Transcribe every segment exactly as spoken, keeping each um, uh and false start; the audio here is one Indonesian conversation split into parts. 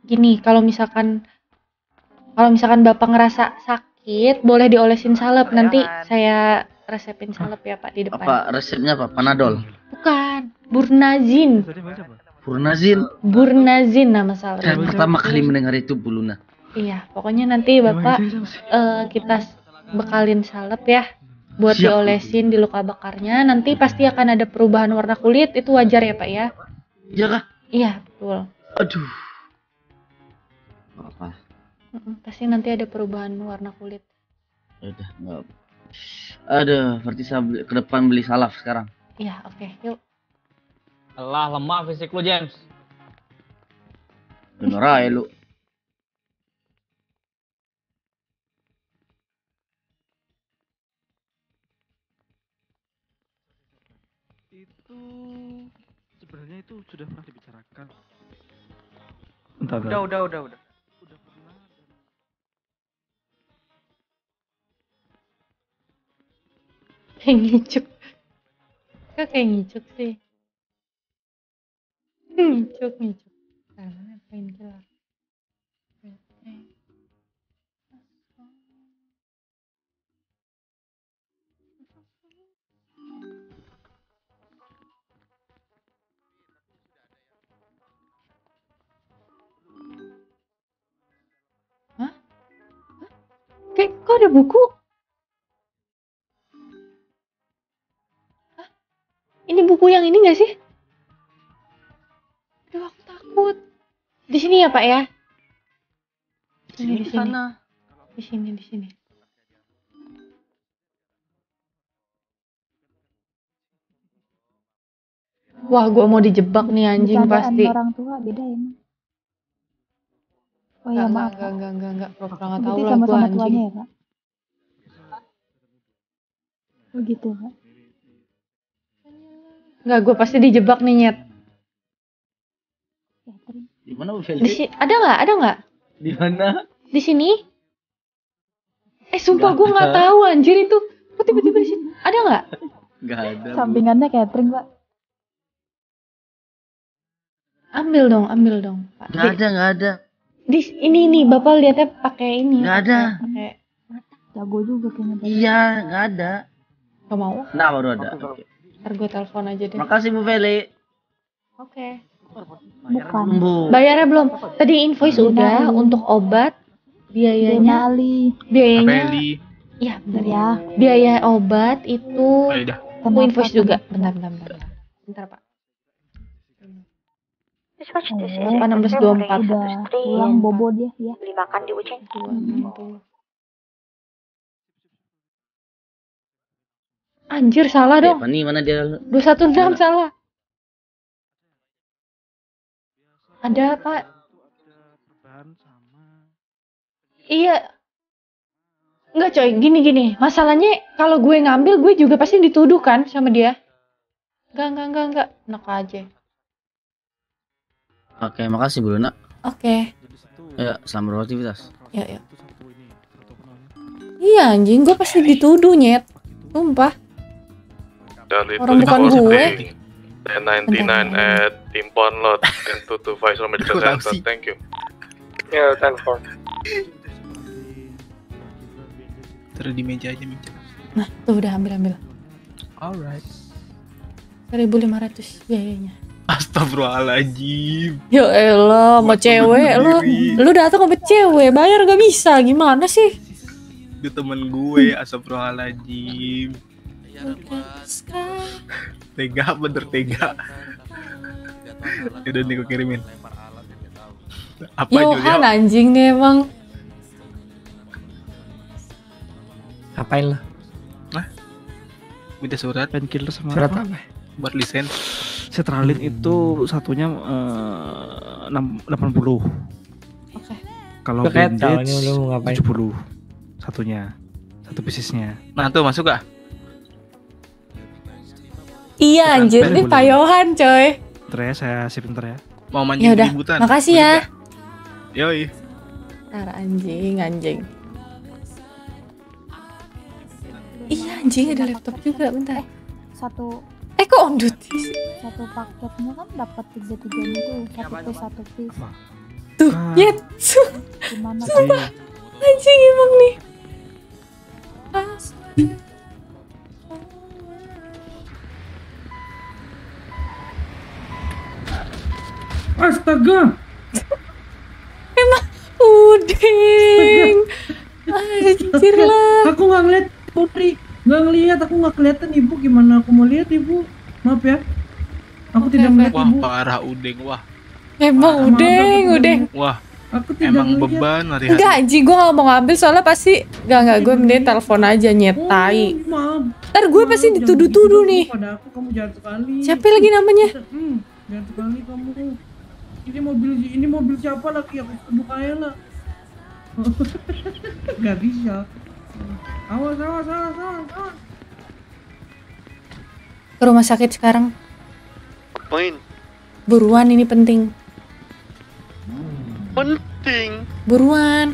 gini, kalau misalkan kalau misalkan Bapak ngerasa sakit, boleh diolesin salep. Nanti saya resepin salep ya Pak di depan. Apa resepnya apa? Panadol? Bukan, Burnazin. Burnazil. Burnazin nama salep. Saya pertama kali mendengar itu, Bu Luna. Iya, pokoknya nanti Bapak eh, kita bekalin salep ya buat Siap. diolesin di luka bakarnya. Nanti pasti akan ada perubahan warna kulit, itu wajar ya Pak ya? Iya kah? Iya, betul. Aduh. Apa? Mm-mm, Pasti nanti ada perubahan warna kulit. Ya udah, enggak. Aduh, berarti saya beli, ke depan beli salaf sekarang. Iya, oke, yuk. Alah, lemah fisik lu, James. Bener aja lu. Itu sebenarnya itu sudah pernah dibicarakan. Entah, Udah, udah, udah, udah. Udah pernah. Kayak ngicuk. Kok kayak ngicuk sih? Ngicuk, ngicuk. Karena painkiller. Hah? Hah? Kayak kok ada buku? Hah? Ini buku yang ini nggak sih? Aduh, aku takut. Di sini ya Pak ya? Sini, di sini. Di sini, di sini. Wah, gua mau dijebak nih anjing Bercandaan pasti. orang tua beda ya, Mak? Oh ya, Enggak, maaf. enggak, enggak, enggak, enggak, pura-pura enggak tahu Berarti lah gua sama-sama anjing. tuanya ya, Kak? Oh gitu, Kak. Enggak, gua pasti dijebak nih, Nyet. Ya, terus. Di mana Bu Di Feli? si- ada nggak? Ada nggak? Di mana? Di sini? Eh, sumpah Nggak gua nggak ada. tahu anjir itu. Kok tiba-tiba di sini? Ada nggak? Enggak ada. Bu. Sampingannya catering, Pak. Ambil dong, ambil dong, Pak. Enggak Di, ada, enggak ada. di ini nih, Bapak lihatnya pakai ini. Nggak pakai- ada. Pakai Jago juga kayaknya. Pak. Iya, enggak ada. nggak mau? Nah, baru ada. Oke. Ntar gua telepon aja deh. Makasih Bu Feli. Oke. Bukan. Bu. Bayarnya belum? Tadi invoice udah untuk obat, Biayanya biayanya, Ali. biayanya. Eli. Iya, benar ya. Ya, Biaya obat itu Oh, ya udah. aku kenapa, invoice juga. kenapa? Bentar, bentar, bentar. Bentar, bentar Pak. Oh, enam belas dua puluh empat. udah pulang bobo dia ya. Beli makan di Uceng. dua enam puluh. Anjir, salah Eh, dong. Pani mana dia? dua satu enam salah. Ada, Pak. Perubahan sama. Iya. Enggak, coy. Gini-gini. Masalahnya kalau gue ngambil, gue juga pasti dituduh kan sama dia. Enggak, enggak, enggak, enggak. Enak aja. Oke, makasih Bu Luna. Oke. Jadi satu. Ya, selamat beraktivitas. Ya, ya. Satu satu ini. Satu kenalnya. Iya, anjing. Gue pasti dituduh, Nyet. Sumpah. Charlie Orang bukan two four gue. three, ten ninety-nine Bentar. at Timpon Lot and two two five Medical Kurang Center. sih. Thank you. Ya, ten four. Taruh di meja aja meja. Nah, tuh udah ambil-ambil. Alright. seribu lima ratus biayanya. Astagfirullahaladzim. Ya elah, sama Buat cewek temen lu. sendiri. Lu datang sama cewek, bayar gak bisa. Gimana sih? Dia temen gue, astagfirullahaladzim. Tega, bener tega. Udah nih gue kirimin. Apa Yohan Julia? anjing nih emang. Ngapain lo? Minta surat Painkiller sama Surat apa? apa? buat lisen. Sertralin itu satunya eh, enam- delapan puluh. Oke. Kalau Gue kayak tahu bandage nih lu mau ngapain. tujuh puluh. Satunya. Satu piecesnya. Nah tuh masuk gak? Iya anjir, Bukan, ini boleh, Pak Yohan coy. Ntar ya, saya sipin ntar ya. Mau Ya mancing udah, keributan. makasih ya. Boleh gak? Yoi. Ntar anjing, anjing. Iya anjing, ada laptop juga, bentar. Satu Eh kok on duty? satu paketnya kan dapat tiga tiga itu satu piece satu piece. Tuh, nyet. Gimana Sumpah. Anjing emang nih. Astaga. Emang udeng. Anjir lah. Aku nggak ngeliat Putri, nggak ngeliat, aku nggak kelihatan ibu. Gimana aku mau lihat ibu? Maaf ya. Aku tidak melihat Wah, ibu. parah udeng, wah. Emang Maaf, udeng, aku udeng. Wah, Aku tidak emang ngeliat. beban hari-hari. Enggak anjing, gue gak mau ngambil soalnya pasti Enggak, enggak, gue mending telepon aja nyetai. Oh, maaf. Ntar gue Maaf, pasti jangan dituduh-tuduh gitu nih. Pada aku kamu jahat sekali. Siapa lagi namanya? Hmm, jahat sekali kamu. Ini mobil ini mobil siapa lagi aku tuduh kaya lah. Gak bisa. Awas, awas, awas, awas, awas. Ke rumah sakit sekarang. Apain? Buruan, ini penting. Penting, Buruan.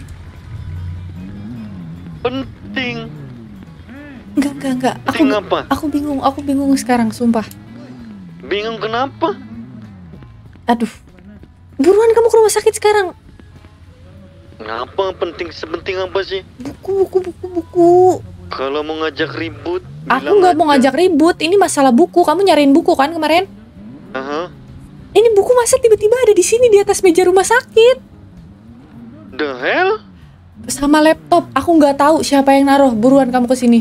penting. Enggak, enggak, enggak. Aku Penting apa? aku bingung, aku bingung sekarang, sumpah. Bingung kenapa? Aduh. Buruan kamu ke rumah sakit sekarang. Kenapa penting sepenting apa sih? Buku, buku, buku, buku. Kalau mau ngajak ribut, Aku bilang nggak mau aja. ngajak ribut. Ini masalah buku. Kamu nyariin buku kan kemarin? Aha, Ini buku masa tiba-tiba ada di sini di atas meja rumah sakit. the hell? Sama laptop. Aku nggak tahu siapa yang naruh. Buruan kamu ke sini.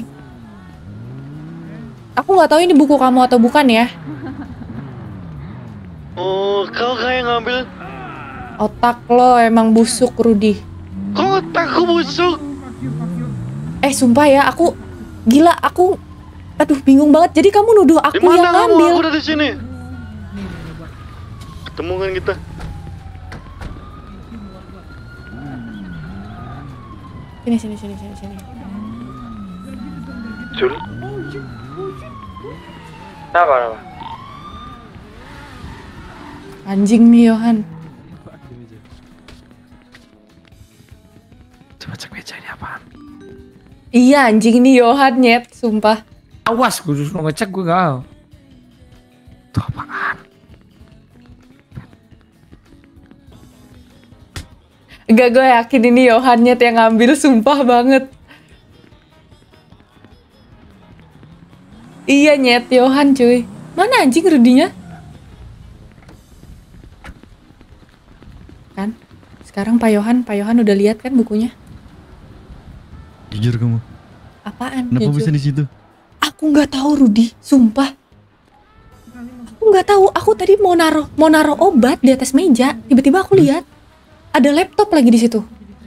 Aku nggak tahu ini buku kamu atau bukan ya. Oh, kau kayak ngambil. Otak lo emang busuk, Rudy. Kok otakku busuk? Eh sumpah ya, aku gila, aku aduh bingung banget. Jadi kamu nuduh Di aku mana yang kamu? ngambil. Aku udah di sini. Ketemu kan kita? Sini sini sini sini sini. Jul. Apa apa? Anjing nih Yohan. Coba cek meja ini apaan? Iya anjing nih Yohan nyet, sumpah. Awas, gue disuruh ngecek gue gak. Tuh apaan? Enggak, gue yakin ini Yohan nyet yang ngambil, sumpah banget. Iya nyet, Yohan cuy. Mana anjing Rudinya? Kan? Sekarang Pak Yohan, Pak Yohan udah lihat kan bukunya? Jujur kamu, Apaan? kenapa jujur? bisa di situ? Aku nggak tahu Rudi, sumpah. Aku nggak tahu. Aku tadi mau naruh mau naruh obat di atas meja, tiba-tiba aku lihat ada laptop lagi di situ.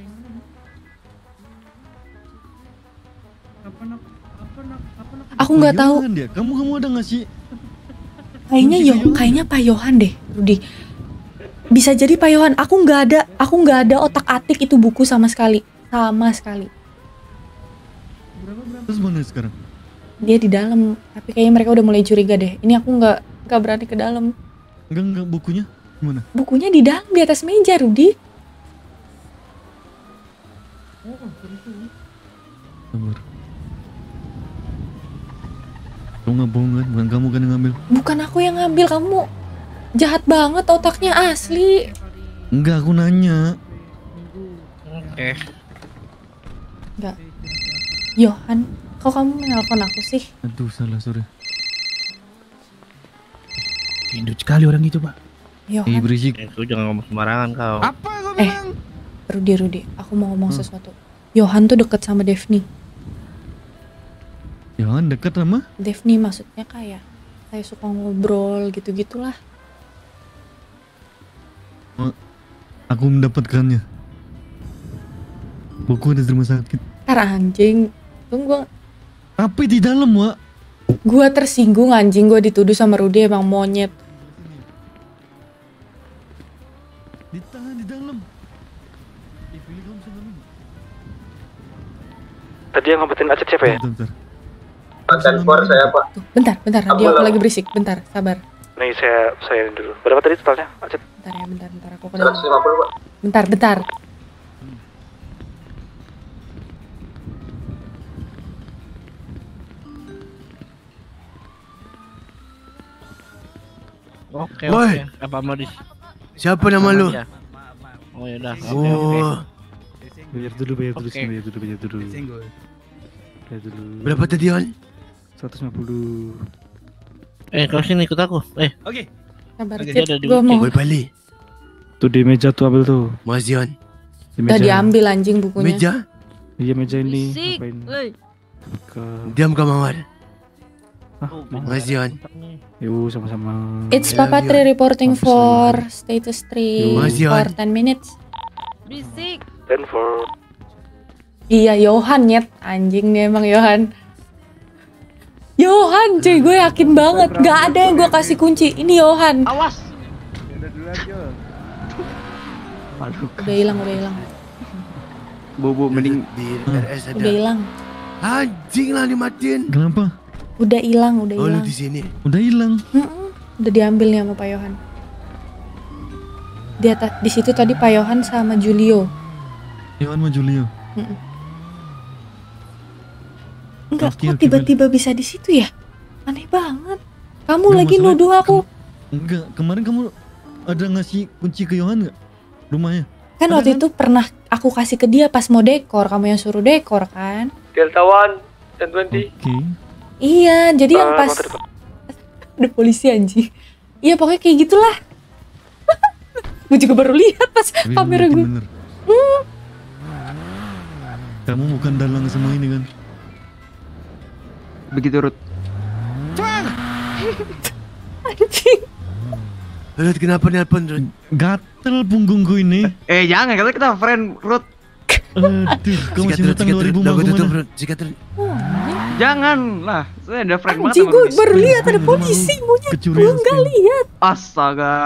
Aku nggak tahu. Yohan dia, kamu kamu ada nggak sih? Kayaknya yo, kayaknya Pak Yohan deh, Rudi. Bisa jadi Pak Yohan. Aku nggak ada, aku nggak ada otak atik itu buku sama sekali, sama sekali. Terus mana sekarang? Dia di dalam, tapi kayaknya mereka udah mulai curiga deh. Ini aku nggak nggak berani ke dalam. Enggak enggak bukunya gimana? Bukunya di dalam di atas meja, Rudi. Sabar. Kamu nggak bohong kan? Bukan kamu kan yang ngambil? Bukan aku yang ngambil, kamu jahat banget otaknya asli. Enggak, aku nanya. Eh, Enggak. Yohan, kok kamu menelpon aku sih? Aduh, salah, sorry. gendut sekali orang itu, Pak. Eh, Yohan, berisik. Eh, lu jangan ngomong sembarangan kau. Apa kau Eh. bilang? Rudi, Rudi, aku mau ngomong Hmm. sesuatu. Yohan tuh deket sama Devni. Yohan dekat sama? Devni maksudnya kayak kayak suka ngobrol gitu-gitulah. Aku mendapatkannya. Buku ada di rumah sakit. Ntar anjing, tunggu. Tapi di dalam, Wak. Gua tersinggung anjing, gua dituduh sama Rudi emang monyet. Ditahan di dalam. Eh, pilih kamu sama Luna. Tadi yang ngompetin Acet siapa ya? Bentar, bentar. Transport saya Pak. Tuh, bentar, bentar, radio aku lagi berisik. Bentar, sabar. Nih saya saya dulu. Berapa tadi totalnya Acet? Bentar ya, bentar, bentar aku ke dalam. seratus lima puluh Pak. Bentar, bentar. Oke, Woi. oke. Apa mau di Siapa nama lu? Ya. Oh ya udah. Oh, Bayar dulu, bayar dulu, Oke. sini, bayar dulu, bayar dulu. Senggol. Bayar dulu. berapa tadi On? seratus lima puluh. Eh, kau sini ikut aku. Eh, Oke. Sabar Oke, Cit, ada di gue mau. Boy balik. Tuh di meja tuh ambil tuh. Makasih On. Di Udah meja. diambil anjing bukunya. Meja, Iya meja ini. Ngapain? Ke. diam kau Mawar. Ah, mau. Makasih On. Yuk sama-sama. It's I love Papa you. Tri reporting Mampus for lu. status three Yo. Makasih, for On. ten minutes. ten for Iya, Yohan nyet. Anjing nih emang Yohan. Yohan cuy, gue yakin banget. Gak ada yang gue kasih kunci. Ini Yohan. Awas. Udah hilang, udah hilang. Bobo mending di R S Udah ada. hilang. Anjing lah dimatiin. Kenapa? Udah hilang, udah Oh lu hilang. di sini. Udah hilang. Mm-mm, udah diambil nih sama Pak Yohan. Di atas, di situ tadi Pak Yohan sama Julio. Yohan sama Julio. Mm-mm. Enggak, Oke, kok oke, tiba-tiba bisa di situ ya? Aneh banget. Kamu Nggak, lagi masalah- nuduh aku. Enggak, kemarin kamu ada ngasih kunci ke Yohan nggak? Rumahnya? Kan Ada waktu kan? itu pernah aku kasih ke dia pas mau dekor. Kamu yang suruh dekor kan? Delta One dan twenty. Oke. Iya, jadi yang Eh, pas motor itu. ada polisi anjing. Iya pokoknya kayak gitulah. Gue juga baru lihat pas Tapi lu kamera yakin gue. bener? Kamu bukan dalang semua ini kan? Begitu Rut. Anjing. Rut kenapa nelpon Rut? Gatel punggungku ini. Eh jangan, kata kita friend Rut. Aduh, kamu Sikat masih Rut, ngutang sikat dua Rut. ribu Udah mau gue tutup kemana? Rut, sikat Rut. Jangan lah, saya ada friend banget Anjing sama gue Rudi. baru Spring, lihat ada spring, polisi. Monyet Kecurian gue nggak spring. lihat. Astaga.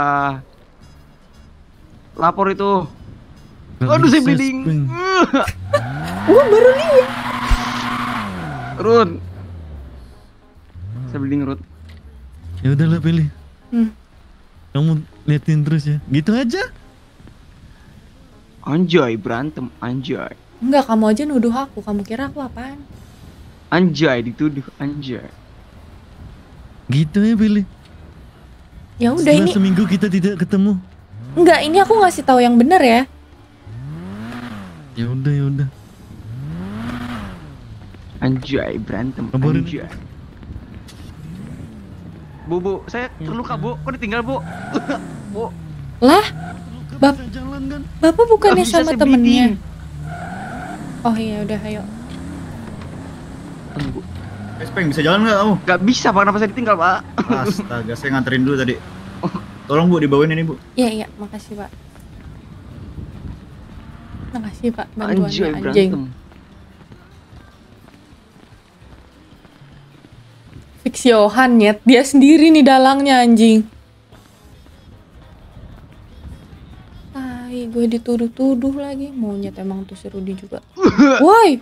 Lapor itu. Nggak Aduh, saya bisa, bleeding. Spring. Gue baru lihat. Rut. Saya bleeding Rut. Ya udahlah pilih. Hmm. Kamu liatin terus ya. Gitu aja. Anjay, berantem, anjay. Enggak, kamu aja nuduh aku. Kamu kira aku apaan? Anjay dituduh, anjay. Gitu ya pilih. Ya udah Setelah ini. seminggu kita tidak ketemu. Enggak, ini aku ngasih tahu yang bener ya. Ya udah ya udah. Anjay, berantem, Kabarin. anjay. Bu, bu, saya terluka, Bu. Kok ditinggal, Bu? Bu. Lah, Bap- Bisa jalan kan? Bapak bukannya Nggak bisa, sama saya temennya? bleeding. Oh iya udah, ayo. Tunggu. Eh, Speng, bisa jalan nggak kamu? Gak bisa, Pak. Kenapa saya ditinggal, Pak? Astaga, saya nganterin dulu tadi. Tolong Bu, dibawain ini Bu. Iya iya, makasih Pak. Makasih Pak bantuannya Anjay, anjing. berantem. Fix Yohan nyet, dia sendiri nih dalangnya anjing. Tai, gue dituduh-tuduh lagi. Monyet emang tuh si Rudy juga. Woi.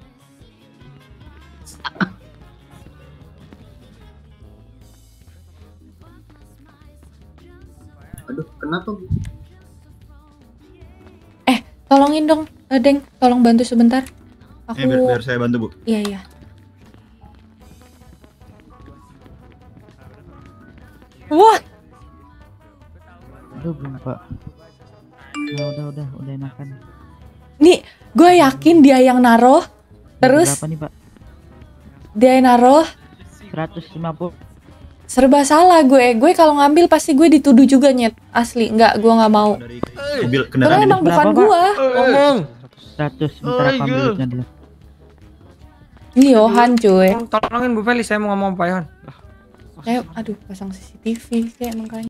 Aduh, kenapa Bu? Eh, tolongin dong, eh, Deng, tolong bantu sebentar. Aku Eh, biar, biar saya bantu Bu. Iya iya. Wah, Aduh belum pak. Udah udah udah udah enakan. nih gue yakin dia yang naruh. Terus Berapa nih pak? dia yang naruh. seratus lima puluh. Serba salah gue. Gue kalau ngambil pasti gue dituduh juga nyet. Asli, nggak, gue nggak mau. Dari mobil Karena kendaraan ini. emang bukan Berapa, Pak? gua. Ngomong. seratus sebentar aku ambil duitnya dulu. Ini Yohan cuy. Tolongin Bu Feli, saya mau ngomong Pak Yohan. Saya, aduh, pasang C C T V kayak makanya.